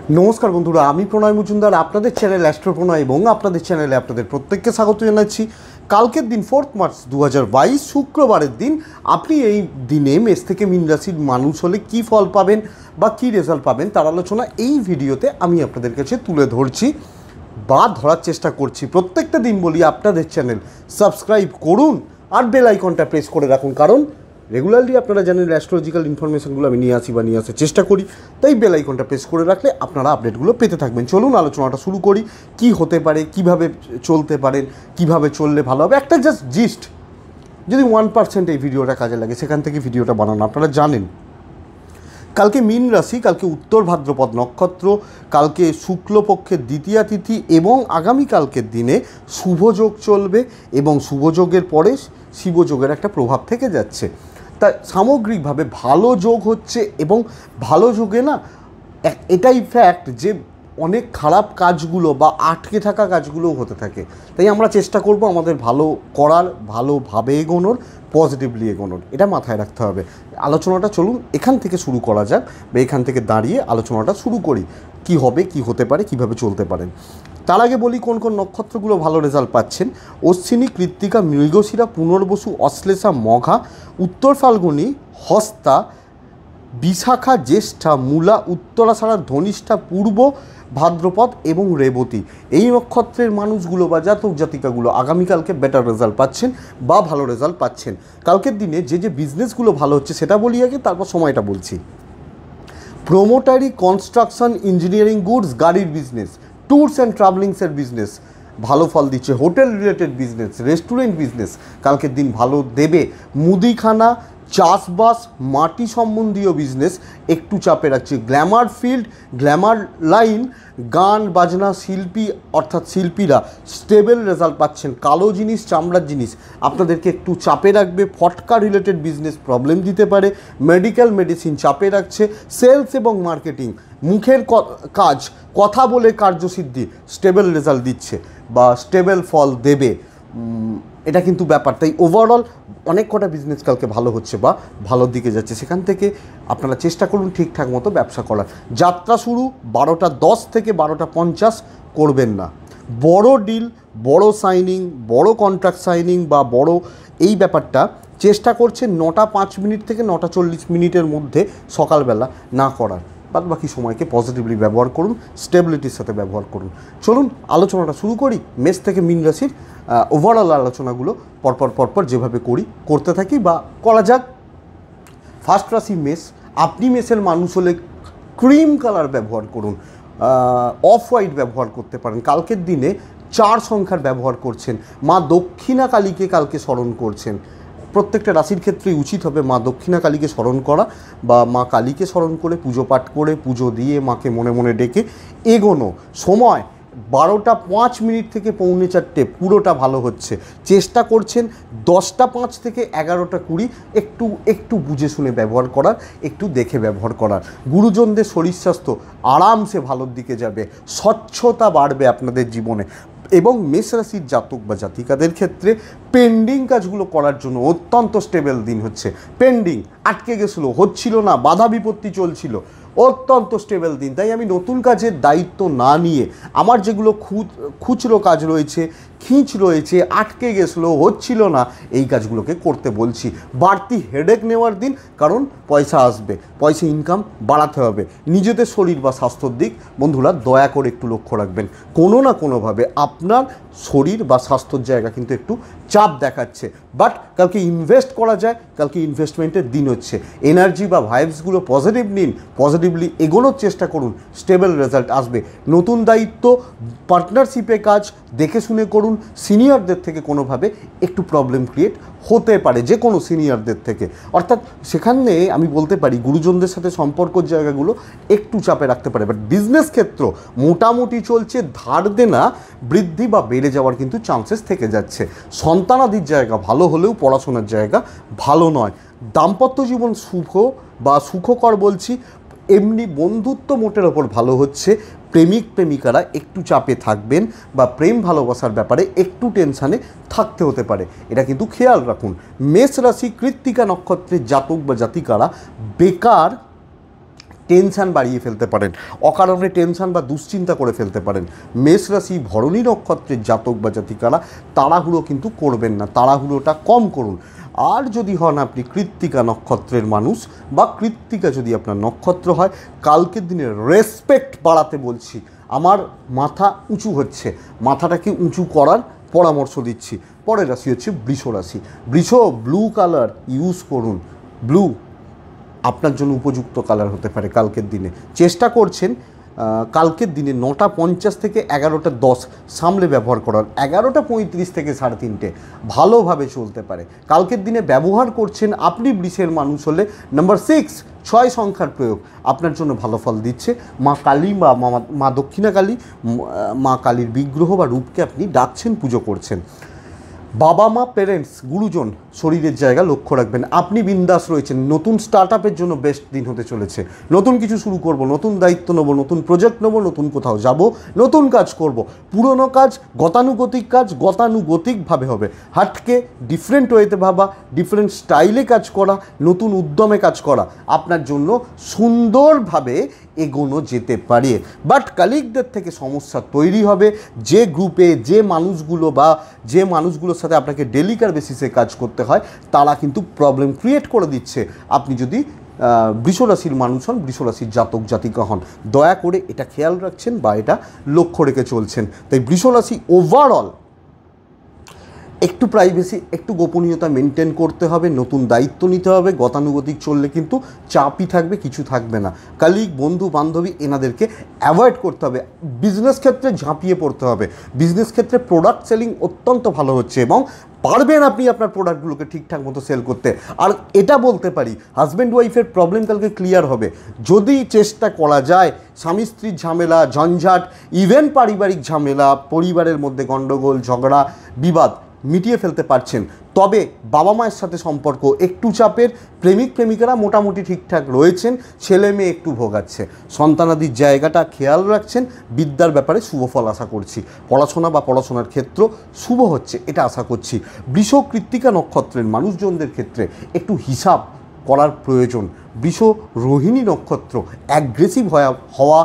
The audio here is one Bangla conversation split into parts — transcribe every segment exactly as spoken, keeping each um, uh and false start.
नमस्कार बंधुरा आमी प्रणय मजुमदार आपनादेर चैनल एस्ट्रो प्रणय एबं आपनादेर चैनेले आपनादेर प्रत्येकके स्वागत जानाচ্ছি। कालकेर दिन फोर्थ मार्च दो हज़ार बाईस शुक्रवारेर दिन आपनि एई दिने मेष थेके मीन राशिर मानुष होले कि फल पाबेन बा कि रेजाल्ट पाबेन तार आलोचना एई भिडियोते आमी आपनादेर काছে तुले धरছি बा धरार चेष्टा करছি। प्रत्येकटा दिन बली आपनादेर चैनल सबस्क्राइब करुन और बेल आइकनटा प्रेस करे राखुन, कारण रेगुलारलि आपनारा जानेन एस्ट्रोलजिकल इनफरमेशनगुलो आमि निये आसि बा निये आसार चेष्टा करी, ताई बेल आइकनटा प्रेस करे राखले आपनारा आपडेटगुलो पेते थाकबेन। चलुन आलोचनाटा शुरू करी कि होते पारे, किभाबे चलते पारेन, किभाबे चलले भालो होबे। एकटा जास्ट जिस्ट यदि वन पार्सेंट এই ভিডিওটা কাজে লাগে সেখান থেকে ভিডিওটা বানানো। আপনারা জানেন কালকে মীন রাশি, কালকে উত্তর ভাদ্রপদ নক্ষত্র, কালকে শুক্লপক্ষের দ্বিতীয়া তিথি এবং আগামীকালকের দিনে শুভযোগ চলবে এবং শুভযোগের পরে শিবযোগের একটা প্রভাব থেকে যাচ্ছে। তা সামগ্রিকভাবে ভালো যোগ হচ্ছে এবং ভালো যোগে না এটাই ফ্যাক্ট যে অনেক খারাপ কাজগুলো বা আটকে থাকা কাজগুলোও হতে থাকে। তাই আমরা চেষ্টা করব আমাদের ভালো করার, ভালোভাবে এগোনোর, পজিটিভলি এগোনোর, এটা মাথায় রাখতে হবে। আলোচনাটা চলুন এখান থেকে শুরু করা যাক বা এখান থেকে দাঁড়িয়ে আলোচনাটা শুরু করি কি হবে, কি হতে পারে, কিভাবে চলতে পারেন। তার আগে বলি কোন কোন নক্ষত্রগুলো ভালো রেজাল্ট পাচ্ছেন। অশ্বিনী, কৃত্তিকা, মৃগশিরা, পুনর্বসু, অশ্লেষা, মঘা, উত্তর ফাল্গুনী, হস্তা, বিশাখা, জ্যেষ্ঠা, মূলা, উত্তরাষাঢ়া, ধনিষ্ঠা, পূর্ব ভাদ্রপদ এবং রেবতী। এই নক্ষত্রের মানুষগুলো বা জাতক জাতিকাগুলো আগামীকালকে বেটার রেজাল্ট পাচ্ছেন বা ভালো রেজাল্ট পাচ্ছেন। কালকের দিনে যে যে বিজনেসগুলো ভালো হচ্ছে সেটা বলি আগে, তারপর সময়টা বলছি। প্রোমোটারি, কনস্ট্রাকশন, ইঞ্জিনিয়ারিং, গুডস, গাড়ির বিজনেস, ট্যুরস অ্যান্ড ট্রাভেলিংসের বিজনেস ভালো ফল দিচ্ছে। Hotel related business, restaurant business কালকের দিন ভালো দেবে। মুদিখানা, চাষবাস, মাটি সম্বন্ধীয় বিজনেস একটু চাপে রাখছে। গ্ল্যামার ফিল্ড, গ্ল্যামার লাইন, গান বাজনা শিল্পী অর্থাৎ শিল্পীরা স্টেবল রেজাল্ট পাচ্ছেন। কালো জিনিস, চামড়ার জিনিস আপনাদেরকে একটু চাপে রাখবে। ফটকা রিলেটেড বিজনেস প্রবলেম দিতে পারে। মেডিকেল মেডিসিন চাপে রাখছে। সেলস এবং মার্কেটিং, মুখের কাজ, কথা বলে কার্যসিদ্ধি স্টেবল রেজাল্ট দিচ্ছে বা স্টেবল ফল দেবে, এটা কিন্তু ব্যাপার। তাই ওভারঅল অনেক কটা বিজনেস কালকে ভালো হচ্ছে বা ভালোর দিকে যাচ্ছে, সেখান থেকে আপনারা চেষ্টা করুন ঠিকঠাক মতো ব্যবসা করার। যাত্রা শুরু বারোটা দশ থেকে বারোটা পঞ্চাশ করবেন না। বড় ডিল, বড় সাইনিং, বড় কন্ট্রাক্ট সাইনিং বা বড় এই ব্যাপারটা চেষ্টা করছেন নটা পাঁচ মিনিট থেকে নটা চল্লিশ মিনিটের মধ্যে সকালবেলা না করার। বাদ বাকি সময়কে পজিটিভলি ব্যবহার করুন, স্টেবিলিটির সাথে ব্যবহার করুন। চলুন আলোচনাটা শুরু করি। মেষ থেকে মীন রাশির ওভারঅল আলোচনাগুলো পরপর পরপর যেভাবে করি করতে থাকি বা করা যাক। ফার্স্ট রাশি মেষ। আপনি মেষের মানুষ হলে ক্রিম কালার ব্যবহার করুন, অফ হোয়াইট ব্যবহার করতে পারেন। কালকের দিনে চার সংখ্যার ব্যবহার করছেন। মা দক্ষিণা কালীকে কালকে স্মরণ করছেন। প্রত্যেকটা রাশির ক্ষেত্রেই উচিত হবে মা দক্ষিণা কালীকে স্মরণ করা বা মা কালীকে স্মরণ করে পুজো পাঠ করে পুজো দিয়ে মাকে মনে মনে ডেকে এগোনো। সময় বারোটা পাঁচ মিনিট থেকে পৌনে চারটে পুরোটা ভালো হচ্ছে। চেষ্টা করছেন দশটা পাঁচ থেকে এগারোটা কুড়ি একটু একটু বুঝে শুনে ব্যবহার করার, একটু দেখে ব্যবহার করার। গুরুজনদের শরীর স্বাস্থ্য আরামসে ভালোর দিকে যাবে, স্বচ্ছতা বাড়বে আপনাদের জীবনে। এবং মেষ রাশির জাতক বা জাতিকাদের ক্ষেত্রে পেন্ডিং কাজগুলো করার জন্য অত্যন্ত স্টেবল দিন হচ্ছে। পেন্ডিং আটকে গেছিলো, হচ্ছিল না, বাধা বিপত্তি চলছিল, অত্যন্ত স্টেবল দিন। তাই আমি নতুন কাজের দায়িত্ব না নিয়ে আমার যেগুলো খুচরো কাজ রয়েছে, খিঁচ রয়েছে, আটকে গেছিলো, হচ্ছিল না, এই কাজগুলোকে করতে বলছি। বাড়তি হেডেক নেওয়ার দিন, কারণ পয়সা আসবে, পয়সা ইনকাম বাড়াতে হবে। নিজেদের শরীর বা স্বাস্থ্যর দিক বন্ধুরা দয়া করে একটু লক্ষ্য রাখবেন। কোনো না কোনোভাবে আপনার শরীর বা স্বাস্থ্যর জায়গা কিন্তু একটু চাপ দেখাচ্ছে, বাট কালকে ইনভেস্ট করা যায়। কালকে ইনভেস্টমেন্টের দিন হচ্ছে। এনার্জি বা ভাইবসগুলো পজিটিভ নিন, পজিটিভলি এগোনোর চেষ্টা করুন, স্টেবল রেজাল্ট আসবে। নতুন দায়িত্ব, পার্টনারশিপে কাজ দেখে শুনে করুন। সিনিয়রদের থেকে কোনোভাবে একটু প্রবলেম ক্রিয়েট হতে পারে, যে কোনো সিনিয়রদের থেকে। অর্থাৎ সেখানে আমি বলতে পারি গুরুজনদের সাথে সম্পর্কের জায়গাগুলো একটু চাপে রাখতে পারে। বাট বিজনেস ক্ষেত্র মোটামুটি চলছে। ধার দেনা বৃদ্ধি বা বেড়ে যাওয়ার কিন্তু চান্সেস থেকে যাচ্ছে। সন্তানাদির জায়গা ভালো হলেও পড়াশোনার জায়গা ভালো নয়। দাম্পত্য জীবন শুভ বা সুখকর বলছি। এমনি বন্ধুত্ব মোটের ওপর ভালো হচ্ছে। প্রেমিক প্রেমিকারা একটু চাপে থাকবেন বা প্রেম ভালোবাসার ব্যাপারে একটু টেনশানে থাকতে হতে পারে, এটা কিন্তু খেয়াল রাখুন। মেষ রাশি কৃত্তিকা নক্ষত্রের জাতক বা জাতিকারা বেকার টেনশান বাড়িয়ে ফেলতে পারেন, অকারণে টেনশান বা দুশ্চিন্তা করে ফেলতে পারেন। মেষ রাশি ভরণী নক্ষত্রের জাতক বা জাতিকারা তাড়াহুড়ো কিন্তু করবেন না, তাড়াহুড়োটা কম করুন। আর যদি হন আপনি কৃত্তিকা নক্ষত্রের মানুষ বা কৃত্তিকা যদি আপনার নক্ষত্র হয়, কালকের দিনে রেসপেক্ট বাড়াতে বলছি। আমার মাথা উঁচু হচ্ছে, মাথাটাকে উঁচু করার পরামর্শ দিচ্ছি। পরের রাশি হচ্ছে বৃষ রাশি। বৃষ, ব্লু কালার ইউজ করুন। ব্লু আপনার জন্য উপযুক্ত কালার হতে পারে কালকের দিনে। চেষ্টা করছেন কালকের দিনে নটা পঞ্চাশ থেকে এগারোটা দশ সামলে ব্যবহার করার, এগারোটা পঁয়ত্রিশ থেকে সাড়ে তিনটে ভালোভাবে চলতে পারে। কালকের দিনে ব্যবহার করছেন আপনি বৃষের মানুষ হলে নাম্বার সিক্স ছয় সংখ্যার প্রয়োগ আপনার জন্য ভালো ফল দিচ্ছে। মা কালী বা মা দক্ষিণা কালী, মা কালীর বিগ্রহ বা রূপকে আপনি ডাকছেন, পুজো করছেন। বাবা মা, পেরেন্টস, গুরুজন, শরীরের জায়গা লক্ষ্য রাখবেন। আপনি বিন্দাস রয়েছেন। নতুন স্টার্ট আপের জন্য বেস্ট দিন হতে চলেছে। নতুন কিছু শুরু করব, নতুন দায়িত্ব নেব, নতুন প্রজেক্ট নেব, নতুন কোথাও যাব, নতুন কাজ করব। পুরনো কাজ গতানুগতিক কাজ গতানুগতিকভাবে হবে। হাটকে ডিফারেন্ট ওয়েতে ভাবা, ডিফারেন্ট স্টাইলে কাজ করা, নতুন উদ্যমে কাজ করা আপনার জন্য সুন্দরভাবে এগোনো যেতে পারে। বাট কালিগদের থেকে সমস্যা তৈরি হবে। যে গ্রুপে যে মানুষগুলো বা যে মানুষগুলোর সাথে আপনাকে ডেলিকার বেসিসে কাজ করতে হয় তারা কিন্তু প্রবলেম ক্রিয়েট করে দিচ্ছে। আপনি যদি বৃষরাশির মানুষ হন, বৃষরাশির জাতক জাতিকা হন, দয়া করে এটা খেয়াল রাখছেন বা এটা লক্ষ্য রেখে চলছেন। তাই বৃষরাশি ওভারঅল একটু প্রাইভেসি, একটু গোপনীয়তা মেনটেন করতে হবে, নতুন দায়িত্ব নিতে হবে। গতানুগতিক চললে কিন্তু চাপই থাকবে, কিছু থাকবে না। কালিগ, বন্ধু বান্ধবী এনাদেরকে অ্যাভয়েড করতে হবে। বিজনেস ক্ষেত্রে ঝাঁপিয়ে পড়তে হবে। বিজনেস ক্ষেত্রে প্রোডাক্ট সেলিং অত্যন্ত ভালো হচ্ছে এবং পারবেন আপনি আপনার প্রোডাক্টগুলোকে ঠিকঠাক মতো সেল করতে। আর এটা বলতে পারি হাজব্যান্ড ওয়াইফের প্রবলেম কালকে ক্লিয়ার হবে যদি চেষ্টা করা যায়। স্বামী স্ত্রীর ঝামেলা, ঝঞ্ঝাট, ইভেন পারিবারিক ঝামেলা, পরিবারের মধ্যে গণ্ডগোল, ঝগড়া, বিবাদ মিটিয়ে ফেলতে পারছেন। তবে বাবা মায়ের সাথে সম্পর্ক একটু চাপের। প্রেমিক প্রেমিকারা মোটামুটি ঠিকঠাক রয়েছেন, ছেলে মেয়ে একটু ভোগাচ্ছে। সন্তানাদির জায়গাটা খেয়াল রাখছেন। বিদ্যার ব্যাপারে শুভ ফল আশা করছি। পড়াশোনা বা পড়াশোনার ক্ষেত্র শুভ হচ্ছে এটা আশা করছি। বৃষ কৃত্তিকা নক্ষত্রের মানুষজনদের ক্ষেত্রে একটু হিসাব করার প্রয়োজন। বৃষ রোহিণী নক্ষত্র অ্যাগ্রেসিভ হওয়া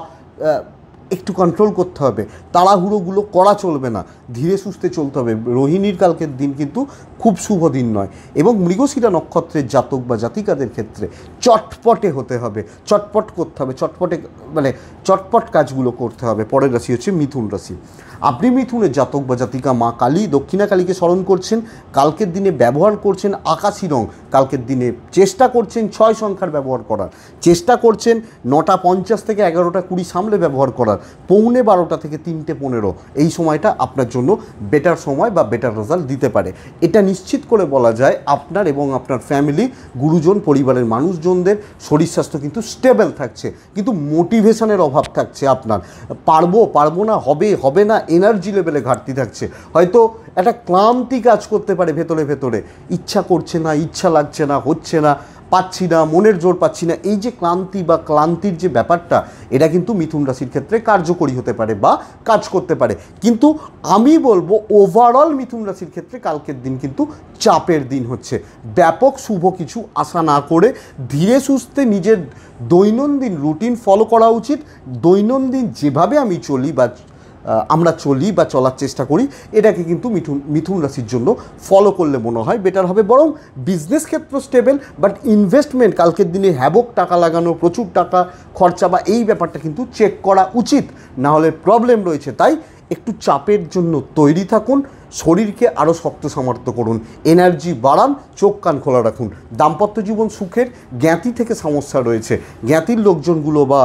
একটু কন্ট্রোল করতে হবে। তাড়াহুড়োগুলো করা চলবে না, ধীরে সুস্থে চলতে হবে। রোহিণীর কালকের দিন কিন্তু খুব শুভ দিন নয়। এবং মৃগশিরা নক্ষত্রের জাতক বা জাতিকাদের ক্ষেত্রে চটপটে হতে হবে, চটপট করতে হবে, চটপটে মানে চটপট কাজগুলো করতে হবে। পরের রাশি হচ্ছে মিথুন রাশি। আপনি মিথুনের জাতক বা জাতিকা মা কালী, দক্ষিণা কালীকে স্মরণ করছেন। কালকের দিনে ব্যবহার করছেন আকাশি রং। কালকের দিনে চেষ্টা করছেন ছয় সংখ্যার ব্যবহার করার, চেষ্টা করছেন নটা পঞ্চাশ থেকে এগারোটা কুড়ি সামলে ব্যবহার করার, পৌনে বারোটা থেকে তিনটে পনেরো এই সময়টা আপনার জন্য বেটার সময় বা বেটার রেজাল্ট দিতে পারে। এটা নিশ্চিত করে বলা যায় আপনার এবং আপনার ফ্যামিলি, গুরুজন, পরিবারের মানুষজনদের শরীর স্বাস্থ্য কিন্তু স্টেবল থাকছে, কিন্তু মোটিভেশনের অভাব থাকছে আপনার। পারবো পারবো না, হবে হবে না, এনার্জি লেভেলে ঘাটতি থাকছে। হয়তো একটা ক্লান্তি কাজ করতে পারে ভেতরে ভেতরে, ইচ্ছা করছে না, ইচ্ছা লাগছে না, হচ্ছে না, পাচ্ছি না, মনের জোর পাচ্ছি না। এই যে ক্লান্তি বা ক্লান্তির যে ব্যাপারটা, এটা কিন্তু মিথুন রাশির ক্ষেত্রে কার্যকরী হতে পারে বা কাজ করতে পারে। কিন্তু আমি বলবো ওভারঅল মিথুন রাশির ক্ষেত্রে কালকের দিন কিন্তু চাপের দিন হচ্ছে। ব্যাপক শুভ কিছু আশা না করে ধীরে সুস্থে নিজের দৈনন্দিন রুটিন ফলো করা উচিত। দৈনন্দিন যেভাবে আমি চলি বা আমরা চলি বা চলার চেষ্টা করি, এটাকে কিন্তু মিথুন মিথুন রাশির জন্য ফলো করলে মনে হয় বেটার হবে। বরং বিজনেস ক্ষেত্র স্টেবল, বাট ইনভেস্টমেন্ট কালকের দিনে হ্যাবক টাকা লাগানো, প্রচুর টাকা খরচা বা এই ব্যাপারটা কিন্তু চেক করা উচিত, না হলে প্রবলেম রয়েছে। তাই একটু চাপের জন্য তৈরি থাকুন, শরীরকে আরও শক্ত সামর্থ্য করুন, এনার্জি বাড়ান, চোখ কান খোলা রাখুন। দাম্পত্য জীবন সুখের। জ্ঞাতি থেকে সমস্যা রয়েছে, জ্ঞাতির লোকজনগুলো বা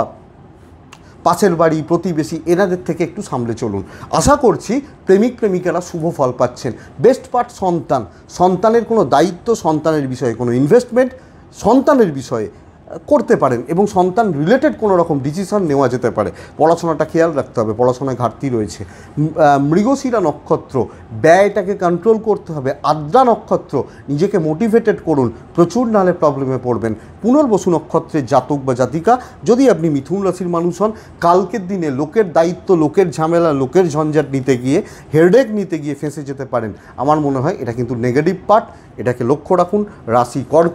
পাশের বাড়ি, প্রতিবেশী এনাদের থেকে একটু সামলে চলুন। আশা করছি প্রেমিক প্রেমিকারা শুভ ফল পাচ্ছেন। বেস্ট পার্ট সন্তান, সন্তানের কোনো দায়িত্ব, সন্তানের বিষয়ে কোনো ইনভেস্টমেন্ট, সন্তানের বিষয়ে করতে পারেন এবং সন্তান রিলেটেড কোনো রকম ডিসিশন নেওয়া যেতে পারে। পড়াশোনাটা খেয়াল রাখতে হবে, পড়াশোনায় ঘাটতি রয়েছে। মৃগশিরা নক্ষত্র, ব্যয়টাকে কন্ট্রোল করতে হবে। আদ্রা নক্ষত্র, নিজেকে মোটিভেটেড করুন, প্রচুর নাহলে প্রবলেমে পড়বেন। পুনর্বসু নক্ষত্রের জাতক বা জাতিকা যদি আপনি মিথুন রাশির মানুষ হন, কালকের দিনে লোকের দায়িত্ব, লোকের ঝামেলা, লোকের ঝঞ্ঝাট নিতে গিয়ে, হেডেক নিতে গিয়ে ফেঁসে যেতে পারেন। আমার মনে হয় এটা কিন্তু নেগেটিভ পার্ট, এটাকে লক্ষ্য রাখুন। রাশি কর্কট,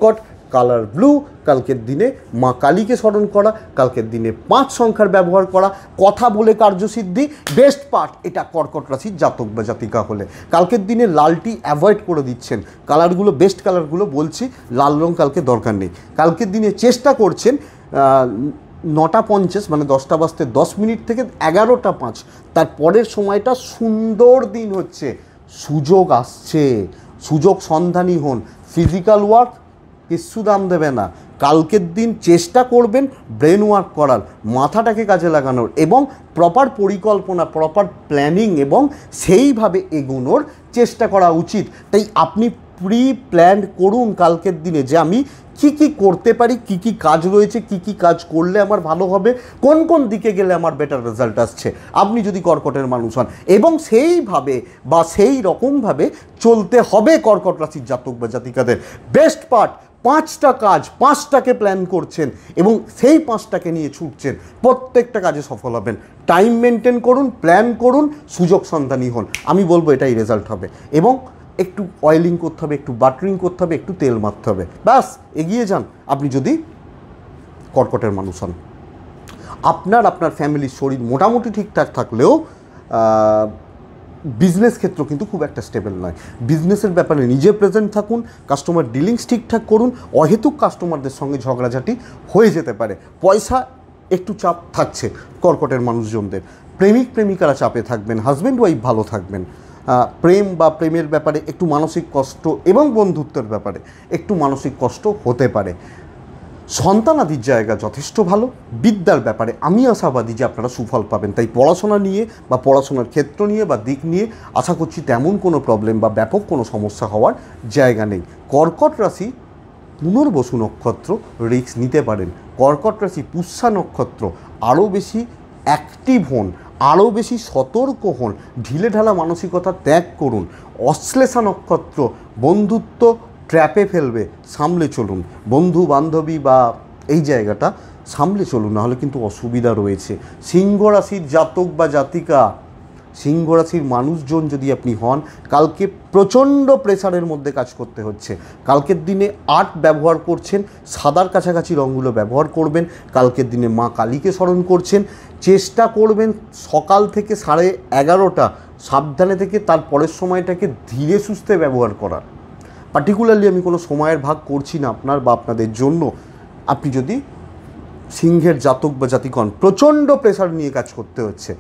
কালার ব্লু, কালকের দিনে মা কালীকে স্মরণ করা, কালকের দিনে পাঁচ সংখ্যার ব্যবহার করা, কথা বলে কার্যসিদ্ধি বেস্ট পার্ট এটা কর্কট রাশির জাতক বা জাতিকা হলে। কালকের দিনে লালটি অ্যাভয়েড করে দিচ্ছেন, কালারগুলো বেস্ট কালারগুলো বলছি, লাল রং কালকে দরকার নেই। কালকের দিনে চেষ্টা করছেন নটা পঞ্চাশ মানে দশটা বাজতে দশ মিনিট থেকে এগারোটা পাঁচ তার পরের সময়টা সুন্দর দিন হচ্ছে, সুযোগ আসছে, সুযোগ সন্ধানী হন। ফিজিক্যাল ওয়ার্ক কিচ্ছু দাম দেবে না। কালকের দিন চেষ্টা করবেন ব্রেন ওয়ার্ক করার, মাথাটাকে কাজে লাগানোর এবং প্রপার পরিকল্পনা, প্রপার প্ল্যানিং এবং সেইভাবে এগোনোর চেষ্টা করা উচিত। তাই আপনি প্রি প্ল্যান্ড করুন কালকের দিনে যে আমি কি কি করতে পারি, কি কি কাজ রয়েছে, কি কি কাজ করলে আমার ভালো হবে, কোন কোন দিকে গেলে আমার বেটার রেজাল্ট আসছে, আপনি যদি কর্কটের মানুষ হন। এবং সেইভাবে বা সেই রকমভাবে চলতে হবে কর্কট রাশির জাতক বা জাতিকাদের। বেস্ট পার্ট পাঁচটা কাজ, পাঁচটাকে প্ল্যান করছেন এবং সেই পাঁচটাকে নিয়ে ছুটছেন, প্রত্যেকটা কাজে সফল হবেন। টাইম মেনটেন করুন, প্ল্যান করুন, সুযোগ সন্ধানী হন, আমি বলবো এটাই রেজাল্ট হবে। এবং একটু অয়েলিং করতে হবে, একটু বাটারিং করতে হবে, একটু তেল মারতে হবে, ব্যাস এগিয়ে যান আপনি যদি কর্কটের মানুষ হন। আপনার আপনার ফ্যামিলির শরীর মোটামুটি ঠিকঠাক থাকলেও বিজনেস ক্ষেত্র কিন্তু খুব একটা স্টেবল নয়। বিজনেসের ব্যাপারে নিজে প্রেজেন্ট থাকুন, কাস্টমার ডিলিংস ঠিকঠাক করুন, অহেতুক কাস্টমারদের সঙ্গে ঝগড়াঝাটি হয়ে যেতে পারে। পয়সা একটু চাপ থাকছে কর্কটের মানুষজনদের। প্রেমিক প্রেমিকারা চাপে থাকবেন, হাজব্যান্ড ওয়াইফ ভালো থাকবেন। প্রেম বা প্রেমের ব্যাপারে একটু মানসিক কষ্ট এবং বন্ধুত্বের ব্যাপারে একটু মানসিক কষ্ট হতে পারে। সন্তানাদির জায়গা যথেষ্ট ভালো। বিদ্যার ব্যাপারে আমি আশাবাদী যে আপনারা সুফল পাবেন। তাই পড়াশোনা নিয়ে বা পড়াশোনার ক্ষেত্র নিয়ে বা দিক নিয়ে আশা করছি তেমন কোনো প্রবলেম বা ব্যাপক কোনো সমস্যা হওয়ার জায়গা নেই। কর্কট রাশি পুনর্বসু নক্ষত্র রিস্ক নিতে পারেন। কর্কট রাশি পুষ্যা নক্ষত্র আরও বেশি অ্যাক্টিভ হন, আরও বেশি সতর্ক হন, ঢিলেঢালা মানসিকতা ত্যাগ করুন। অশ্লেষা নক্ষত্র বন্ধুত্ব ট্র্যাপে ফেলবে, সামলে চলুন। বন্ধু বান্ধবী বা এই জায়গাটা সামলে চলুন, নাহলে কিন্তু অসুবিধা রয়েছে। সিংহ রাশির জাতক বা জাতিকা, সিংহ রাশির মানুষজন যদি আপনি হন, কালকে প্রচণ্ড প্রেসারের মধ্যে কাজ করতে হচ্ছে। কালকের দিনে আর্ট ব্যবহার করছেন, সাদার কাছাকাছি রঙগুলো ব্যবহার করবেন। কালকের দিনে মা কালীকে স্মরণ করছেন, চেষ্টা করবেন সকাল থেকে সাড়ে এগারোটা সাবধানে থেকে তার পরের সময়টাকে ধীরে সুস্থে ব্যবহার করার। পার্টিকুলারলি আমি কোনো সময়ের ভাগ করছি না আপনার বা আপনাদের জন্য। আপনি যদি সিংহের জাতক বা জাতিকণ, প্রচণ্ড প্রেসার নিয়ে কাজ করতে হচ্ছে,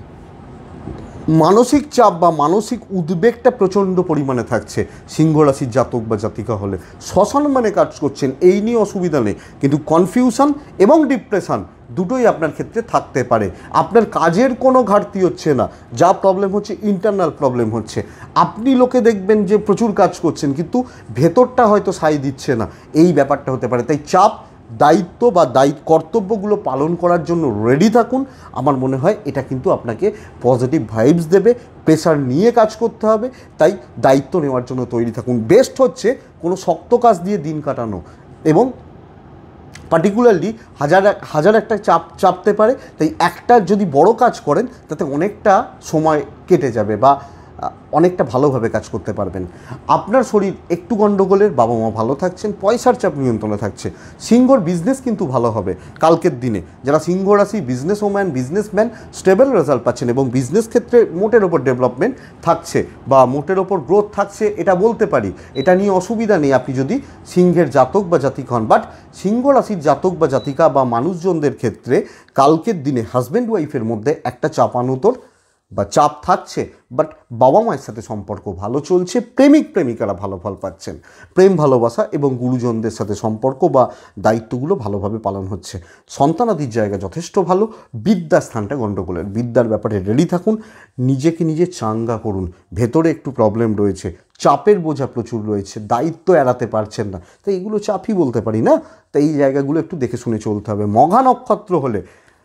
মানসিক চাপ বা মানসিক উদ্বেগটা প্রচণ্ড পরিমাণে থাকছে সিংহ রাশির জাতক বা জাতিকা হলে। শ্মশান মানে কাজ করছেন, এই নিয়ে অসুবিধা নেই, কিন্তু কনফিউশন এবং ডিপ্রেশন দুটোই আপনার ক্ষেত্রে থাকতে পারে। আপনার কাজের কোনো ঘাটতি হচ্ছে না, যা প্রবলেম হচ্ছে ইন্টারনাল প্রবলেম হচ্ছে। আপনি লোকে দেখবেন যে প্রচুর কাজ করছেন কিন্তু ভেতরটা হয়তো সাই দিচ্ছে না, এই ব্যাপারটা হতে পারে। তাই চাপ, দায়িত্ব বা দায়িত্ব কর্তব্যগুলো পালন করার জন্য রেডি থাকুন। আমার মনে হয় এটা কিন্তু আপনাকে পজিটিভ ভাইবস দেবে। প্রেশার নিয়ে কাজ করতে হবে, তাই দায়িত্ব নেওয়ার জন্য তৈরি থাকুন। বেস্ট হচ্ছে কোনো শক্ত কাজ দিয়ে দিন কাটানো, এবং পার্টিকুলারলি হাজার হাজার একটা চাপ চাপতে পারে, তাই একটা যদি বড় কাজ করেন তাতে অনেকটা সময় কেটে যাবে বা অনেকটা ভালোভাবে কাজ করতে পারবেন। আপনার শরীর একটু গণ্ডগোলের, বাবা মা ভালো থাকছেন, পয়সার চাপ নিয়ন্ত্রণে থাকছে। সিংহর বিজনেস কিন্তু ভালো হবে কালকের দিনে। যারা সিংহ রাশি business woman, businessman stable result পাচ্ছেন এবং বিজনেস ক্ষেত্রে মোটের ওপর ডেভেলপমেন্ট থাকছে বা মোটের ওপর গ্রোথ থাকছে, এটা বলতে পারি। এটা নিয়ে অসুবিধা নেই আপনি যদি সিংহের জাতক বা জাতিক হন। বাট সিংহ রাশির জাতক বা জাতিকা বা মানুষজনদের ক্ষেত্রে কালকের দিনে হাজব্যান্ড ওয়াইফের মধ্যে একটা চাপানুতোর বা চাপ থাকছে, বাট বাবা মায়ের সাথে সম্পর্ক ভালো চলছে। প্রেমিক প্রেমিকারা ভালো ফল পাচ্ছেন। প্রেম ভালোবাসা এবং গুরুজনদের সাথে সম্পর্ক বা দায়িত্বগুলো ভালোভাবে পালন হচ্ছে। সন্তানাদির জায়গা যথেষ্ট ভালো। বিদ্যা স্থানটা গণ্ডগোলের, বিদ্যার ব্যাপারে রেডি থাকুন, নিজেকে নিজে চাঙ্গা করুন। ভেতরে একটু প্রবলেম রয়েছে, চাপের বোঝা প্রচুর রয়েছে, দায়িত্ব এড়াতে পারছেন না, তো এইগুলো চাপই বলতে পারি না। তো এই জায়গাগুলো একটু দেখে শুনে চলতে হবে। মঘা নক্ষত্র হলে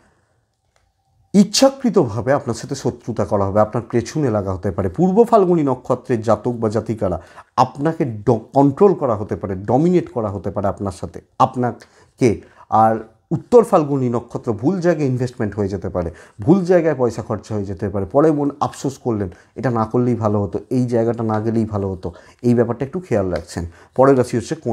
ইচ্ছাকৃতভাবে আপনার সাথে শত্রুতা করা হবে, আপনার পেছনে লাগা হতে পারে। পূর্ব ফাল্গুনী নক্ষত্রের জাতক বা জাতিকারা আপনাকে কন্ট্রোল করা হতে পারে, ডমিনেট করা হতে পারে আপনার সাথে আপনাকে। আর উত্তর ফাল্গুনী নক্ষত্র ভুল জায়গায় ইনভেস্টমেন্ট হয়ে যেতে পারে, ভুল জায়গায় পয়সা খরচা হয়ে যেতে পারে, পরে মন আফসোস করলেন এটা না করলেই ভালো হতো, এই জায়গাটা না গেলেই ভালো হতো। এই ব্যাপারটা একটু খেয়াল রাখছেন। পরের রাশি হচ্ছে কন্যা।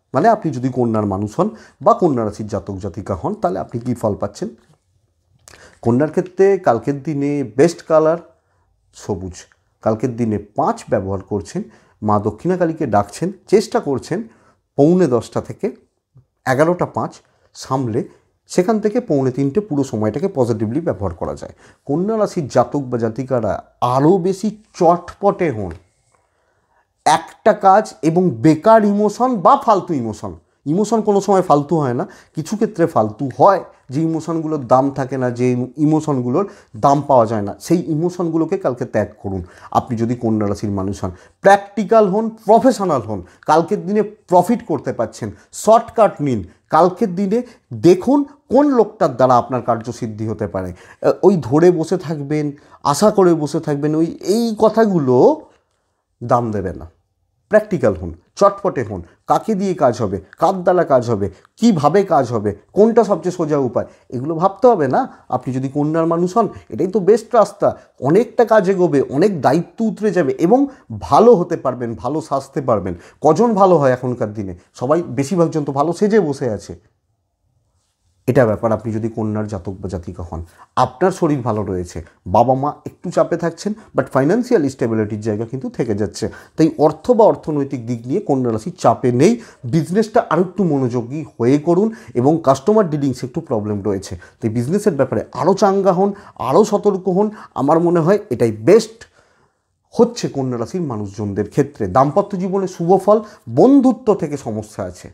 মানে আপনি যদি কন্যার মানুষ হন বা কন্যা রাশির জাতক জাতিকা হন তাহলে আপনি কী ফল পাচ্ছেন। কন্যার ক্ষেত্রে কালকের দিনে বেস্ট কালার সবুজ। কালকের দিনে পাঁচ ব্যবহার করছেন, মা দক্ষিণাকালীকে ডাকছেন, চেষ্টা করছেন পৌনে দশটা থেকে এগারোটা পাঁচ সামলে সেখান থেকে পৌনে তিনটে পুরো সময়টাকে পজিটিভলি ব্যবহার করা যায়। কন্যা রাশির জাতক বা জাতিকারা আরও বেশি চটপটে হন। একটা কাজ এবং বেকার ইমোশন বা ফালতু ইমোশন, ইমোশন কোনো সময় ফালতু হয় না, কিছু ক্ষেত্রে ফালতু হয়, যে ইমোশনগুলোর দাম থাকে না, যে ইমোশনগুলোর দাম পাওয়া যায় না, সেই ইমোশনগুলোকে কালকে ত্যাগ করুন। আপনি যদি কন্যা রাশির মানুষ হন, প্র্যাকটিক্যাল হন, প্রফেশনাল হন, কালকের দিনে প্রফিট করতে পারছেন, শর্টকাট নিন। কালকের দিনে দেখুন কোন লোকটার দ্বারা আপনার কার্যসিদ্ধি হতে পারে। ওই ধরে বসে থাকবেন, আশা করে বসে থাকবেন, ওই এই কথাগুলো দাম দেবে না। প্র্যাকটিক্যাল হন, চটপটে হন, কাকে দিয়ে কাজ হবে, কার দ্বারা কাজ হবে, কিভাবে কাজ হবে, কোনটা সবচেয়ে সোজা উপায়, এগুলো ভাবতে হবে না। আপনি যদি কন্যার মানুষ হন, এটাই তো বেস্ট রাস্তা। অনেকটা কাজ এগোবে, অনেক দায়িত্ব উতরে যাবে এবং ভালো হতে পারবেন, ভালো সাজতে পারবেন। কজন ভালো হয় এখনকার দিনে? সবাই, বেশিরভাগ জন তো ভালো সেজে বসে আছে। এটা ব্যাপার। আপনি যদি কন্যার জাতক বা জাতিকা হন, আপনার শরীর ভালো রয়েছে, বাবা মা একটু চাপে থাকছেন, বাট ফাইন্যান্সিয়াল স্টেবিলিটির জায়গা কিন্তু থেকে যাচ্ছে। তাই অর্থ বা অর্থনৈতিক দিক নিয়ে কন্যা রাশি চাপে নেই। বিজনেসটা আরও একটু মনোযোগী হয়ে করুন এবং কাস্টমার ডিলিংসে একটু প্রবলেম রয়েছে, তাই বিজনেসের ব্যাপারে আরও চাঙ্গা হন, আরও সতর্ক হন। আমার মনে হয় এটাই বেস্ট হচ্ছে কন্যা রাশির মানুষজনদের ক্ষেত্রে। দাম্পত্য জীবনে শুভ ফল, বন্ধুত্ব থেকে সমস্যা আছে,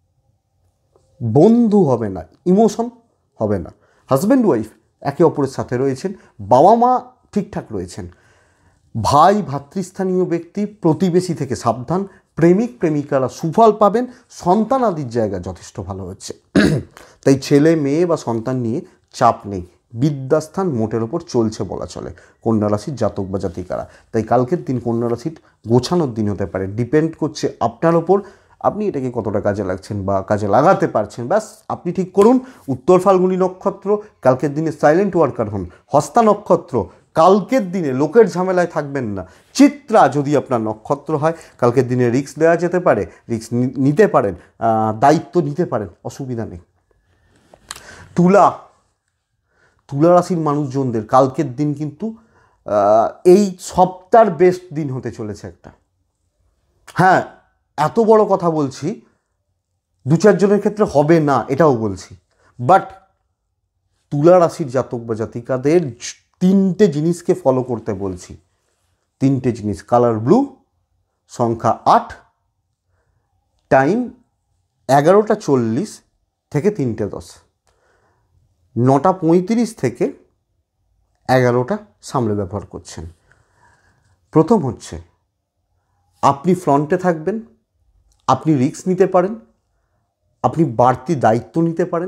বন্ধু হবে না, ইমোশন হবে না। হাজব্যান্ড ওয়াইফ একে অপরের সাথে রয়েছেন, বাবা মা ঠিকঠাক রয়েছেন, ভাই ভাতৃস্থানীয় ব্যক্তি প্রতিবেশী থেকে সাবধান, প্রেমিক প্রেমিকারা সুফল পাবেন, সন্তানাদির জায়গা যথেষ্ট ভালো হচ্ছে। তাই ছেলে মেয়ে বা সন্তান নিয়ে চাপ নেই, বিদ্যাস্থান মোটের ওপর চলছে বলা চলে কন্যা রাশির জাতক বা জাতিকারা। তাই কালকের দিন কন্যা রাশির গোছানোর দিন হতে পারে, ডিপেন্ড করছে আপনার ওপর, আপনি এটাকে কতটা কাজে লাগছেন বা কাজে লাগাতে পারছেন। ব্যাস আপনি ঠিক করুন। উত্তর ফাল্গুনী নক্ষত্র, কালকের দিনে সাইলেন্ট ওয়ার্কার হন। হস্তা নক্ষত্র, কালকের দিনে লোকের ঝামেলায় থাকবেন না। চিত্রা যদি আপনার নক্ষত্র হয়, কালকের দিনে রিস্ক দেওয়া যেতে পারে, রিস্ক নিতে পারেন, দায়িত্ব নিতে পারেন, অসুবিধা নেই। তুলা, তুলা রাশির মানুষজনদের কালকের দিন কিন্তু এই সপ্তাহের বেস্ট দিন হতে চলেছে একটা। হ্যাঁ, এত বড় কথা বলছি, দু চারজনের ক্ষেত্রে হবে না এটাও বলছি, বাট তুলা রাশির জাতক বা জাতিকাদের তিনটে জিনিসকে ফলো করতে বলছি। তিনটে জিনিস, কালার ব্লু, সংখ্যা আট, টাইম এগারোটা চল্লিশ থেকে তিনটে দশ, নটা পঁয়ত্রিশ থেকে এগারোটা সামলে ব্যবহার করছেন। প্রথম হচ্ছে আপনি ফ্রন্টে থাকবেন, আপনি রিস্ক নিতে পারেন, আপনি বাড়তি দায়িত্ব নিতে পারেন,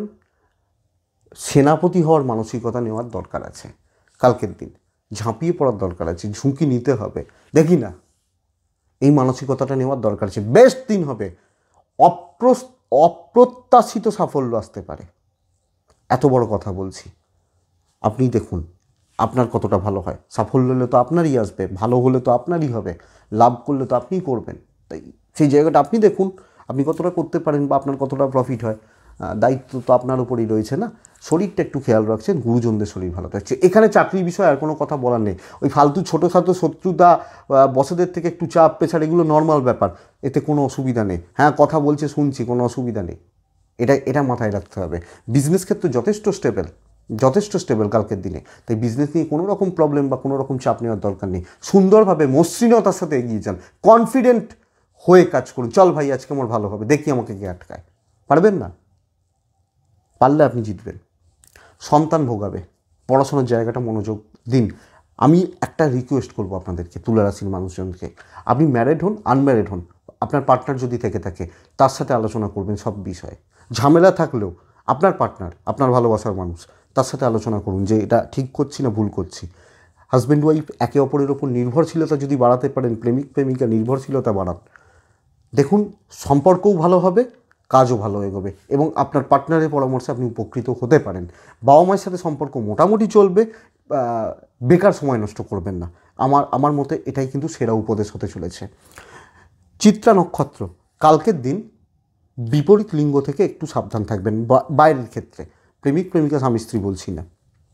সেনাপতি হওয়ার মানসিকতা নেওয়ার দরকার আছে। কালকের দিন ঝাঁপিয়ে পড়ার দরকার আছে, ঝুঁকি নিতে হবে, দেখি না, এই মানসিকতাটা নেওয়ার দরকার আছে। বেস্ট দিন হবে, অপ্র অপ্রত্যাশিত সাফল্য আসতে পারে, এত বড় কথা বলছি। আপনি দেখুন আপনার কতটা ভালো হয়। সাফল্য হলে তো আপনারই আসবে, ভালো হলে তো আপনারই হবে, লাভ করলে তো আপনিই করবেন। তাই সেই জায়গাটা আপনি দেখুন আপনি কতটা করতে পারেন বা আপনার কতটা প্রফিট হয়। দায়িত্ব তো আপনার উপরেই রয়েছে না। শরীরটা একটু খেয়াল রাখছেন, গুরুজনদের শরীর ভালো থাকছে। এখানে চাকরির বিষয়ে আর কোনো কথা বলার নেই। ওই ফালতু ছোটো খাটো শত্রুতা, বসেদের থেকে একটু চাপ প্রেশার, এগুলো নর্মাল ব্যাপার, এতে কোনো অসুবিধা নেই। হ্যাঁ, কথা বলছে শুনছি, কোনো অসুবিধা নেই, এটা এটা মাথায় রাখতে হবে। বিজনেস ক্ষেত্রে যথেষ্ট স্টেবল, যথেষ্ট স্টেবল কালকের দিনে। তাই বিজনেস নিয়ে কোনো রকম প্রবলেম বা কোনো রকম চাপ নেওয়ার দরকার নেই। সুন্দরভাবে মসৃণতার সাথে এগিয়ে যান, কনফিডেন্ট হয়ে কাজ করুন। চল ভাই আজকে আমার ভালো হবে, দেখি আমাকে কে আটকায়। পারবেন না? পারলে আপনি জিতবেন। সন্তান ভোগাবে, পড়াশোনার জায়গাটা মনোযোগ দিন। আমি একটা রিকোয়েস্ট করব আপনাদেরকে, তুলা রাশির মানুষজনকে, আপনি ম্যারিড হন আনম্যারিড হন, আপনার পার্টনার যদি থেকে থাকে তার সাথে আলোচনা করবেন সব বিষয়ে। ঝামেলা থাকলেও আপনার পার্টনার, আপনার ভালোবাসার মানুষ, তার সাথে আলোচনা করুন যে এটা ঠিক করছি না ভুল করছি। হাজব্যান্ড ওয়াইফ একে অপরের ওপর নির্ভরশীলতা যদি বাড়াতে পারেন, প্রেমিক প্রেমিকা নির্ভরশীলতা বাড়ান, দেখুন সম্পর্কও ভালো হবে, কাজও ভালো এগোবে এবং আপনার পার্টনারের পরামর্শে আপনি উপকৃত হতে পারেন। বাবা মায়ের সাথে সম্পর্ক মোটামুটি চলবে, বেকার সময় নষ্ট করবেন না। আমার আমার মতে এটাই কিন্তু সেরা উপদেশ হতে চলেছে। চিত্রা নক্ষত্র, কালকের দিন বিপরীত লিঙ্গ থেকে একটু সাবধান থাকবেন বাইরের ক্ষেত্রে, প্রেমিক প্রেমিকা স্বামী স্ত্রী বলছি না।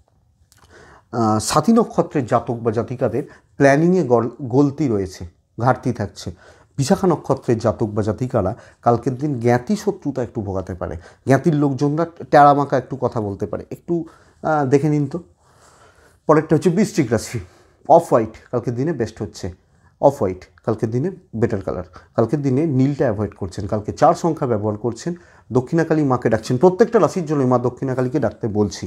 সাথী নক্ষত্রের জাতক বা জাতিকাদের প্ল্যানিংয়ে গলতি রয়েছে, ঘাটতি থাকছে। বিশাখা নক্ষত্রের জাতক বা জাতিকারা কালকের দিন জ্ঞাতি শত্রুতা একটু ভোগাতে পারে, জ্ঞাতির লোকজনরা টেরামাকা একটু কথা বলতে পারে, একটু দেখে নিন তো। পরেরটা হচ্ছে বৃশ্চিক রাশি। অফ হোয়াইট কালকের দিনে বেস্ট হচ্ছে, অফ হোয়াইট কালকের দিনে বেটার কালার। কালকের দিনে নীলটা অ্যাভয়েড করছেন, কালকে চার সংখ্যা ব্যবহার করছেন, দক্ষিণাকালী মাকে ডাকছেন। প্রত্যেকটা রাশির জন্য মা দক্ষিণাকালীকে ডাকতে বলছি।